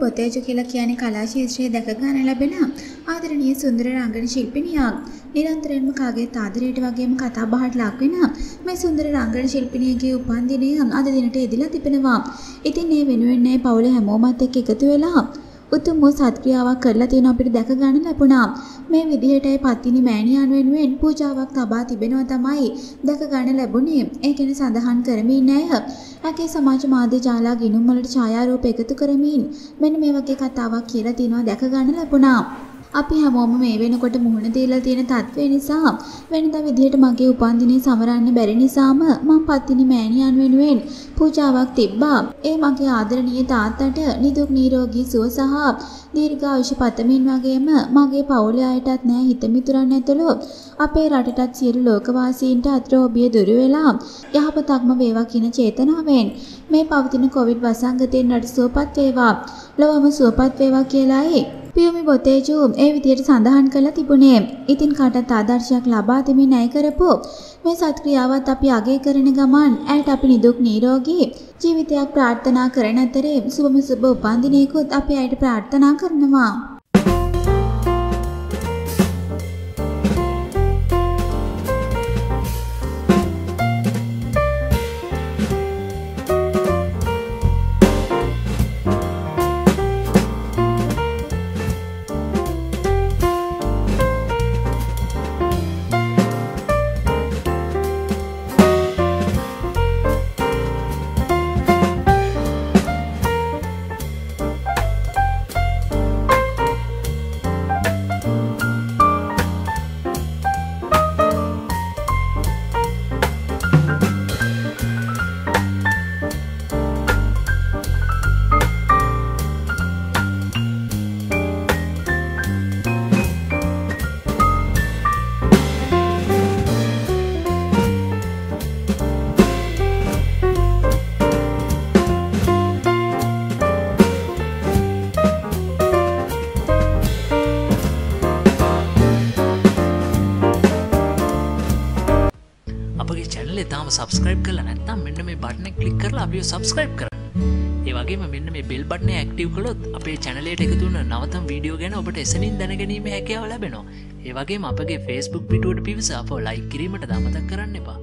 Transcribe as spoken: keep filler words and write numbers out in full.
බොතේජු කියලා කියන්නේ කලා ශාස්ත්‍රයේ දැක ගන්න ලැබෙන ආදරණීය සුන්දර රංගන ශිල්පිනියක්. නිරන්තරයෙන්ම කාගේ තාදරයට වගේම කතා බහට ලක් වෙන මේ සුන්දර රංගන ශිල්පිනියගේ උපන්දිනය අද දිනට එදිලා තිබෙනවා. ඉතින් මේ වෙනුවෙන් මේ පවුලේ හැමෝමත් එක්ක එකතු වෙලා උතුම් වූ සත්ක්‍රියාවක් කරලා තියෙන අපිට දැක ගන්න ලැබුණා. මේ විදිහටයි පත්තිනි මෑණියන් වෙනුවෙන් පූජාවක් තබා තිබෙනවා තමයි දැක ගන්න ලැබුණේ. ඒ කියන්නේ සඳහන් කරමින් නෑ. ඇගේ සමාජ මාධ්‍ය ජාලා ගිණුම් වලට ඡායාරූප එකතු කරමින් මෙන්න මේ වගේ කතාවක් කියලා තිනවා දැක ගන්න ලැබුණා. අපි හැමෝම මේ වෙනකොට මුහුණ දීලා තියෙන තත්ත්වය නිසා වෙනදා විදිහට මගේ උපන්දිනේ සමරන්න බැරි නිසාම මම පත්තිනි මෑණියන් වෙනුවෙන් පූජාවක් තිබ්බා. ඒ මගේ ආදරණීය තාත්තට නිදුක් නිරෝගී සුව සහ දීර්ඝායුෂ පතමින් වගේම මගේ පවුලේ අයටත් නෑ හිත මිතුරන් ඇතුළු අපේ රටටත් සියලු ලෝකවාසීන්ට අත්‍රෝබිය දුරු වෙලා යහපතක්ම වේවා කියන චේතනාවෙන් මේ පවතින කොවිඩ් වසංගතයෙන් රට සුවපත් වේවා ලොවම සුවපත් වේවා කියලායි පියුමි බොතේජු ඒ විදිහට සඳහන් කරලා තිබුණේ. ඉතින් කාටත් ආදර්ශයක් ලබා දෙමින් ණය කරපු මේ සත්ක්‍රියාවත් අපි අගය කරන ගමන් ඇයට අපි නිදුක් නිරෝගී ජීවිතයක් ප්‍රාර්ථනා කරන අතරේ සුබම සුබ උපන්දිනයකුත් අපි ඇයට ප්‍රාර්ථනා කරනවා. තාම සබස්ක්‍රයිබ් කරලා නැත්නම් මෙන්න මේ බටන් එක ක්ලික් කරලා අපිව සබස්ක්‍රයිබ් කරන්න. ඒ වගේම මෙන්න මේ බෙල් බටන් එක ඇක්ටිව් කළොත් අපේ channel එකට එකතු වෙන නවතම වීඩියෝ ගැන ඔබට එසනින් දැනගැනීමේ හැකියාව ලැබෙනවා. ඒ වගේම අපගේ Facebook පිටුවට පිවිස අපව like කිරීමට අමතක කරන්න එපා.